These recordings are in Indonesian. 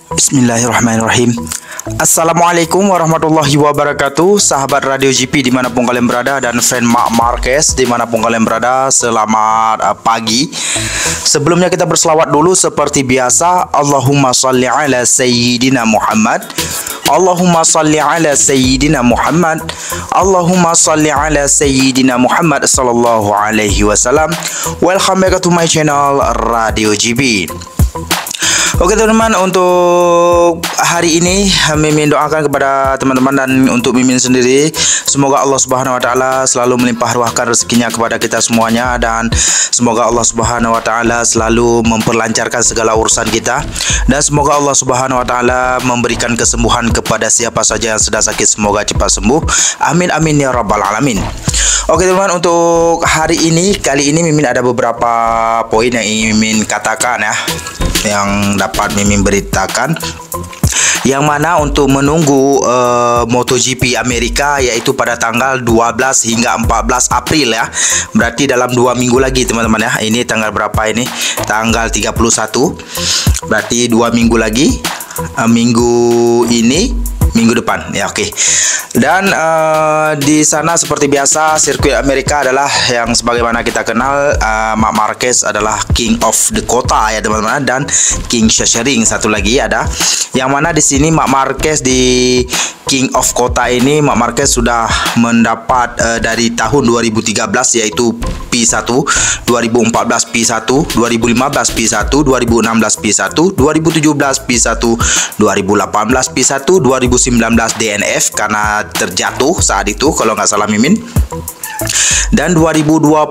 Bismillahirrahmanirrahim. Assalamualaikum warahmatullahi wabarakatuh. Sahabat Radio GP dimanapun kalian berada, dan fan Mark Marquez dimanapun kalian berada, selamat pagi. Sebelumnya kita berselawat dulu seperti biasa. Allahumma salli ala Sayyidina Muhammad, Allahumma salli ala Sayyidina Muhammad, Allahumma salli ala Sayyidina Muhammad sallallahu alaihi wasallam. Welcome back to my channel Radio GB. Oke teman-teman, untuk hari ini Mimin doakan kepada teman-teman dan untuk Mimin sendiri, semoga Allah Subhanahu wa taala selalu melimpah ruahkan rezekinya kepada kita semuanya, dan semoga Allah Subhanahu wa taala selalu memperlancarkan segala urusan kita, dan semoga Allah Subhanahu wa taala memberikan kesembuhan kepada siapa saja yang sedang sakit, semoga cepat sembuh. Amin amin ya rabbal alamin. Oke teman-teman, untuk hari ini, kali ini Mimin ada beberapa poin yang ingin Mimin katakan ya, yang dapat Mimin beritakan, yang mana untuk menunggu MotoGP Amerika, yaitu pada tanggal 12 hingga 14 April ya. Berarti dalam 2 minggu lagi teman-teman ya. Ini tanggal berapa ini? Tanggal 31. Berarti 2 minggu lagi. Minggu ini, minggu depan ya, oke. Dan di sana seperti biasa, sirkuit Amerika adalah yang sebagaimana kita kenal, Mark Marquez adalah King of the Kota ya teman-teman, dan King Sachsenring satu lagi ada, yang mana di sini Mark Marquez di King of Kota ini, Mark Marquez sudah mendapat dari tahun 2013 yaitu P1, 2014 P1, 2015 P1, 2016 P1, 2017 P1, 2018 P1, 2019 DNF karena terjatuh saat itu kalau nggak salah Mimin, dan 2020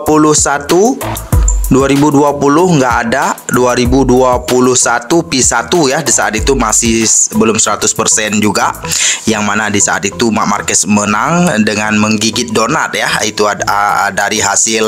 nggak ada, 2021 P1 ya, di saat itu masih belum 100% juga, yang mana di saat itu Mark Marquez menang dengan menggigit donat ya, itu ada dari hasil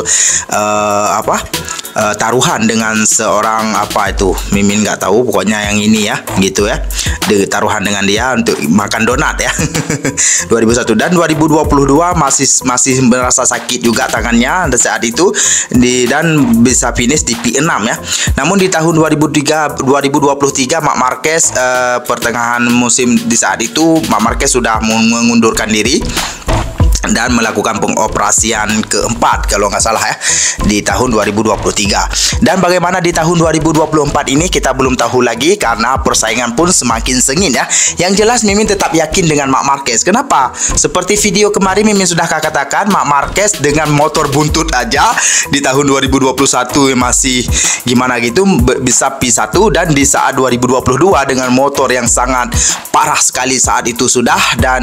taruhan dengan seorang apa itu, Mimin nggak tahu, pokoknya yang ini ya gitu ya, taruhan dengan dia untuk makan donat ya. 2001 dan 2022 masih merasa sakit juga tangannya saat itu dan bisa finish di P6 ya. Namun di tahun 2023 Mark Marquez pertengahan musim di saat itu Mark Marquez sudah mengundurkan diri dan melakukan pengoperasian keempat kalau nggak salah ya, di tahun 2023. Dan bagaimana di tahun 2024 ini kita belum tahu lagi karena persaingan pun semakin sengit ya. Yang jelas Mimin tetap yakin dengan Mark Marquez. Kenapa? Seperti video kemarin Mimin sudah katakan, Mark Marquez dengan motor buntut aja di tahun 2021 masih gimana gitu bisa P1, dan di saat 2022 dengan motor yang sangat parah sekali saat itu sudah, dan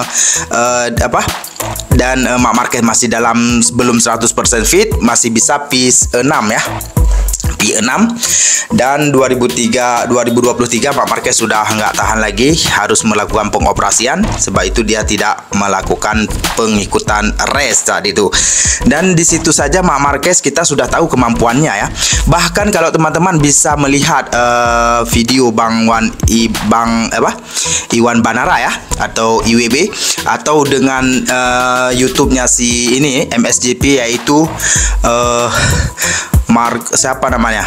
Mark Marquez masih dalam belum 100% fit, masih bisa P6 ya, P6. Dan 2023 Mark Marquez sudah nggak tahan lagi, harus melakukan pengoperasian, sebab itu dia tidak melakukan pengikutan race saat itu. Dan di situ saja Mark Marquez kita sudah tahu kemampuannya ya. Bahkan kalau teman-teman bisa melihat video Iwan Banara ya, atau IWB, atau dengan YouTube-nya si ini MSGP, yaitu siapa namanya?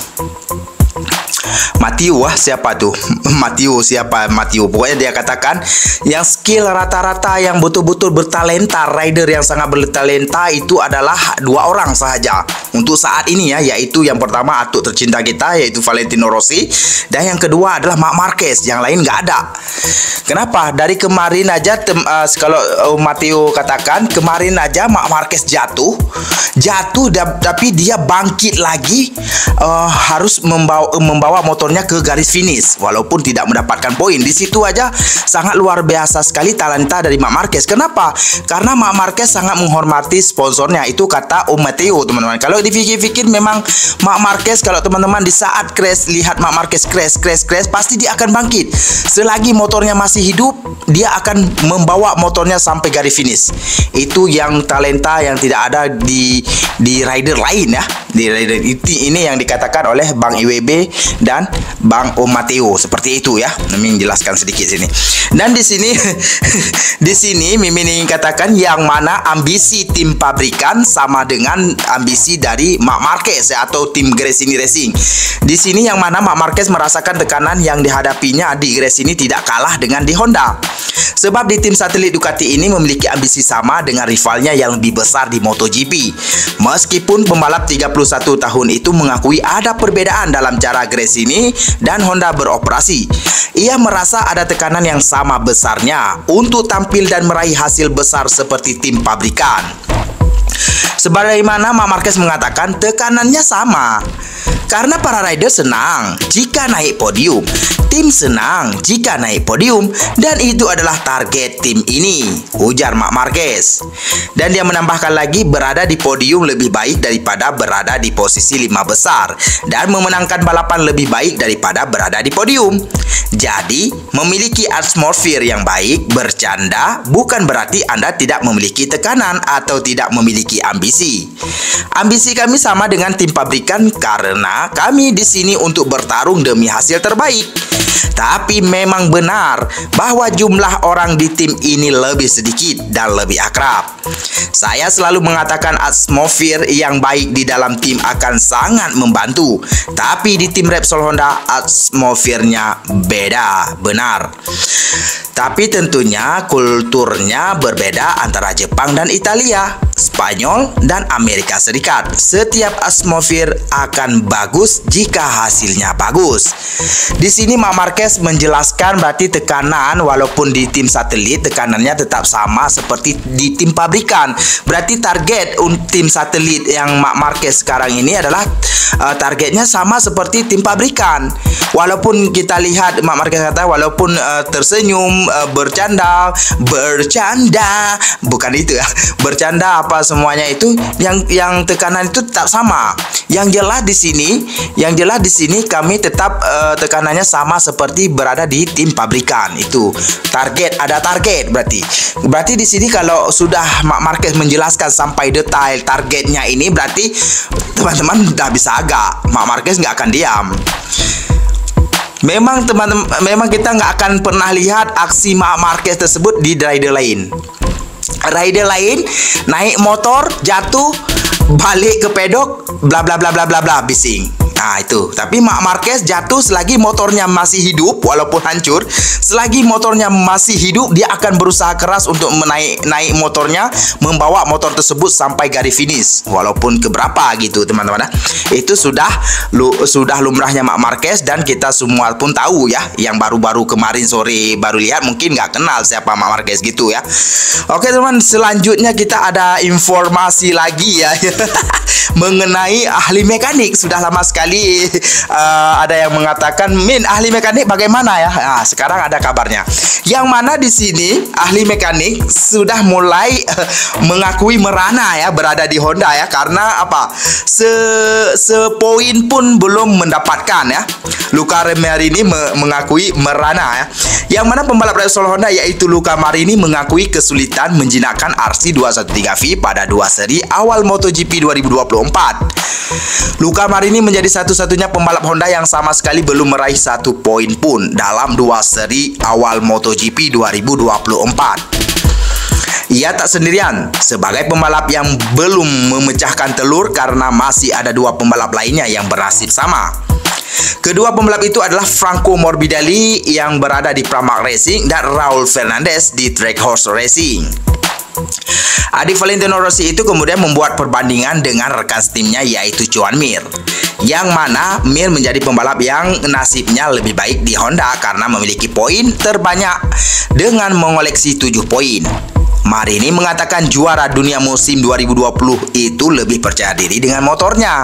Matthew, siapa tuh? Matthew. Pokoknya dia katakan yang skill rata-rata yang betul-betul bertalenta, rider yang sangat bertalenta itu adalah 2 orang sahaja untuk saat ini ya, yaitu yang pertama atuk tercinta kita yaitu Valentino Rossi, dan yang kedua adalah Mark Marquez, yang lain nggak ada. Kenapa? Dari kemarin aja kalau Matthew katakan, kemarin aja Mark Marquez jatuh tapi dia bangkit lagi, harus membawa motornya ke garis finish walaupun tidak mendapatkan poin. Di situ aja sangat luar biasa sekali talenta dari Mark Marquez. Kenapa? Karena Mark Marquez sangat menghormati sponsornya, itu kata Matthew teman-teman. Kalau dipikir-pikir memang Mark Marquez, kalau teman-teman di saat crash lihat Mark Marquez crash pasti dia akan bangkit. Selagi motornya masih hidup, dia akan membawa motornya sampai garis finish. Itu yang talenta yang tidak ada di rider lain ya. Ini yang dikatakan oleh Bang IWB dan Bang Om Mateo, seperti itu ya. Mimin jelaskan sedikit sini. Dan di sini di sini Mimin ingin katakan yang mana ambisi tim pabrikan sama dengan ambisi dari Marc Marquez atau tim Gresini Racing. Di sini yang mana Marc Marquez merasakan tekanan yang dihadapinya di Gresini tidak kalah dengan di Honda. Sebab di tim satelit Ducati ini memiliki ambisi sama dengan rivalnya yang lebih besar di MotoGP. Meskipun pembalap 31 tahun itu mengakui ada perbedaan dalam cara Gresini dan Honda beroperasi. Ia merasa ada tekanan yang sama besarnya untuk tampil dan meraih hasil besar seperti tim pabrikan. Sebagaimana Marc Marquez mengatakan, tekanannya sama. Karena para rider senang jika naik podium, tim senang jika naik podium, dan itu adalah target tim ini, ujar Marc Marquez. Dan dia menambahkan lagi, berada di podium lebih baik daripada berada di posisi 5 besar, dan memenangkan balapan lebih baik daripada berada di podium. Jadi, memiliki atmosfer yang baik, bercanda, bukan berarti Anda tidak memiliki tekanan atau tidak memiliki ambisi. Ambisi kami sama dengan tim pabrikan karena kami di sini untuk bertarung demi hasil terbaik. Tapi memang benar bahwa jumlah orang di tim ini lebih sedikit dan lebih akrab. Saya selalu mengatakan atmosfer yang baik di dalam tim akan sangat membantu. Tapi di tim Repsol Honda atmosfernya beda, benar. Tapi tentunya kulturnya berbeda antara Jepang dan Italia, Spanyol dan Amerika Serikat. Setiap atmosfer akan bagus jika hasilnya bagus. Di sini Marc Marquez menjelaskan berarti tekanan walaupun di tim satelit tekanannya tetap sama seperti di tim pabrikan. Berarti target tim satelit yang Marc Marquez sekarang ini adalah targetnya sama seperti tim pabrikan. Walaupun kita lihat Marc Marquez kata walaupun tersenyum, bercanda, bukan itu ya. Bercanda apa semuanya itu yang tekanan itu tetap sama. Yang jelas di sini kami tetap tekanannya sama seperti berada di tim pabrikan. Itu ada target berarti di sini kalau sudah Marc Marquez menjelaskan sampai detail targetnya ini, berarti teman-teman udah bisa agak. Marc Marquez nggak akan diam. Memang teman-teman, memang kita nggak akan pernah lihat aksi Marc Marquez tersebut di rider lain. Rider lain naik motor, jatuh, balik ke pedok, bla bla bla bla bla bla, bising. Nah itu, tapi Marc Marquez jatuh selagi motornya masih hidup, walaupun hancur, selagi motornya masih hidup, dia akan berusaha keras untuk naik motornya, membawa motor tersebut sampai garis finish, walaupun keberapa gitu teman-teman. Itu sudah lumrahnya Marc Marquez, dan kita semua pun tahu ya, yang baru-baru kemarin sore baru lihat mungkin nggak kenal siapa Marc Marquez gitu ya. Oke teman, selanjutnya kita ada informasi lagi ya mengenai ahli mekanik. Sudah lama sekali ada yang mengatakan, Min, ahli mekanik bagaimana ya? Nah, sekarang ada kabarnya. Yang mana di sini ahli mekanik sudah mulai mengakui merana ya berada di Honda ya, karena apa? Sepoin pun belum mendapatkan ya. Luca Marini mengakui merana ya. Yang mana pembalap Repsol Honda yaitu Luca Marini mengakui kesulitan menjinakkan RC213V pada 2 seri awal MotoGP 2024. Luca Marini menjadi satu-satunya pembalap Honda yang sama sekali belum meraih 1 poin pun dalam 2 seri awal MotoGP 2024. Ia tak sendirian sebagai pembalap yang belum memecahkan telur karena masih ada 2 pembalap lainnya yang bernasib sama. Kedua pembalap itu adalah Franco Morbidelli yang berada di Pramac Racing dan Raul Fernandez di Trackhorse Racing. Adik Valentino Rossi itu kemudian membuat perbandingan dengan rekan timnya yaitu Joan Mir, yang mana Mir menjadi pembalap yang nasibnya lebih baik di Honda karena memiliki poin terbanyak dengan mengoleksi 7 poin. Marini mengatakan juara dunia musim 2020 itu lebih percaya diri dengan motornya.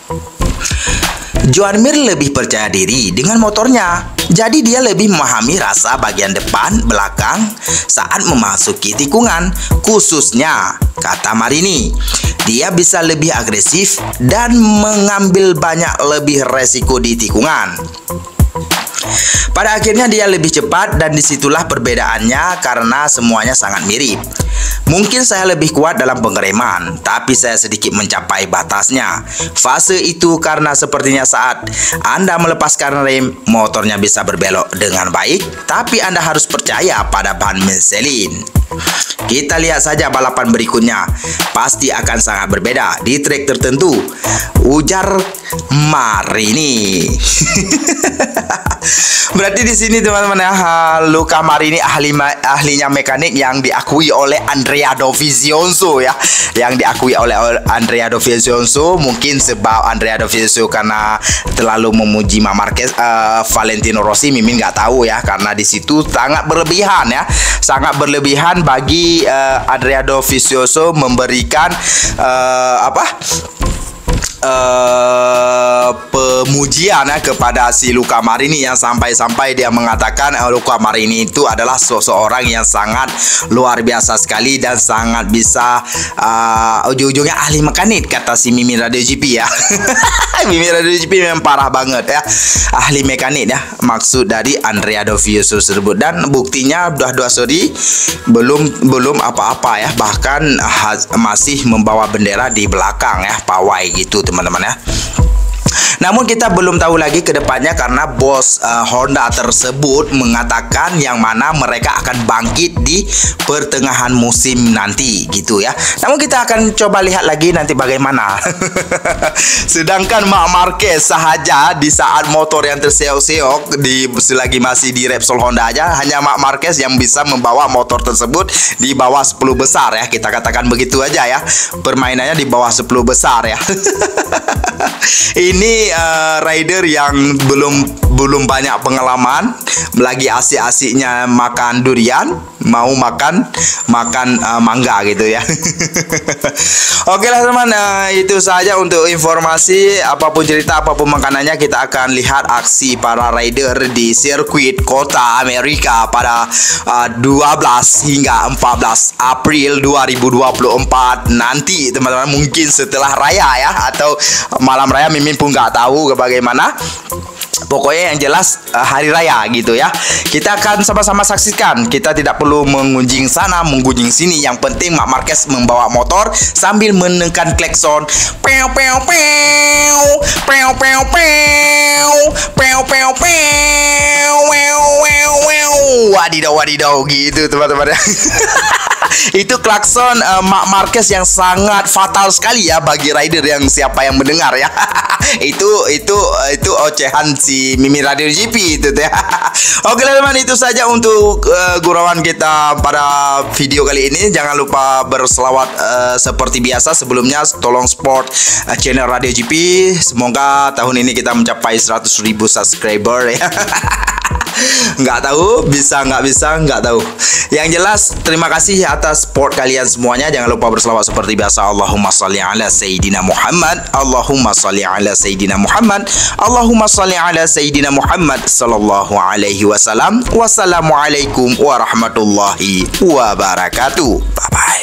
Joan Mir lebih percaya diri dengan motornya, jadi dia lebih memahami rasa bagian depan, belakang saat memasuki tikungan, khususnya, kata Marini. Dia bisa lebih agresif dan mengambil banyak lebih resiko di tikungan. Pada akhirnya dia lebih cepat dan disitulah perbedaannya karena semuanya sangat mirip. Mungkin saya lebih kuat dalam pengereman, tapi saya sedikit mencapai batasnya. Fase itu karena sepertinya saat Anda melepaskan rem, motornya bisa berbelok dengan baik, tapi Anda harus percaya pada ban Michelin. Kita lihat saja balapan berikutnya, pasti akan sangat berbeda di trek tertentu, ujar Marini. Berarti di sini teman-teman ya, Luca Marini ahlinya mekanik yang diakui oleh Andrea Dovizioso ya, yang diakui oleh Andrea Dovizioso. Mungkin sebab Andrea Dovizioso karena terlalu memuji Marc Marquez, Valentino Rossi, Mimin nggak tahu ya, karena di situ sangat berlebihan ya, sangat berlebihan bagi Andrea Dovizioso memberikan pemujian kepada si Luca Marini, yang sampai-sampai dia mengatakan Luca Marini itu adalah seseorang yang sangat luar biasa sekali dan sangat bisa ujung-ujungnya ahli mekanik, kata si Mimin Radio GP ya. Mimin Radio GP memang parah banget ya, ahli mekanik ya, maksud dari Andrea Dovizioso tersebut. Dan buktinya udah sorry belum apa-apa ya, bahkan masih membawa bendera di belakang ya, pawai gitu teman-teman ya. Namun kita belum tahu lagi ke depannya karena bos Honda tersebut mengatakan yang mana mereka akan bangkit di pertengahan musim nanti gitu ya. Namun kita akan coba lihat lagi nanti bagaimana. Sedangkan Marc Marquez sahaja di saat motor yang terseok-seok selagi masih di Repsol Honda aja, hanya Marc Marquez yang bisa membawa motor tersebut di bawah 10 besar ya. Kita katakan begitu aja ya. Permainannya di bawah 10 besar ya. Ini rider yang belum banyak pengalaman, lagi asik-asiknya makan durian, mau makan mangga gitu ya. Oke lah teman, itu saja untuk informasi. Apapun cerita, apapun makanannya, kita akan lihat aksi para rider di sirkuit kota Amerika pada 12 hingga 14 April 2024 nanti teman-teman. Mungkin setelah raya ya, atau malam raya, Mimin pun nggak tahu bagaimana. Pokoknya yang jelas hari raya gitu ya. Kita akan sama-sama saksikan. Kita tidak perlu mengunjing sana, mengunjing sini. Yang penting Marc Marquez membawa motor sambil menekan klakson. Pew pew pew, pew pew pew, pew pew pew, wadidaw gitu teman-teman. Itu klakson Marc Marquez yang sangat fatal sekali ya bagi rider yang siapa yang mendengar ya. itu ocehan si Mimin Radio GP itu ya. Oke teman, itu saja untuk gurauan kita pada video kali ini. Jangan lupa berselawat seperti biasa. Sebelumnya tolong support channel Radio GP. Semoga tahun ini kita mencapai 100.000 subscriber ya. Nggak tahu bisa nggak tahu. Yang jelas terima kasih atas support kalian semuanya. Jangan lupa berselawat seperti biasa. Allahumma sholli ala Sayyidina Muhammad, Allahumma sholli ala Sayyidina Muhammad, Allahumma sholli ala Sayyidina Muhammad sallallahu alaihi wasallam. Wassalamualaikum warahmatullahi wabarakatuh. Bye bye.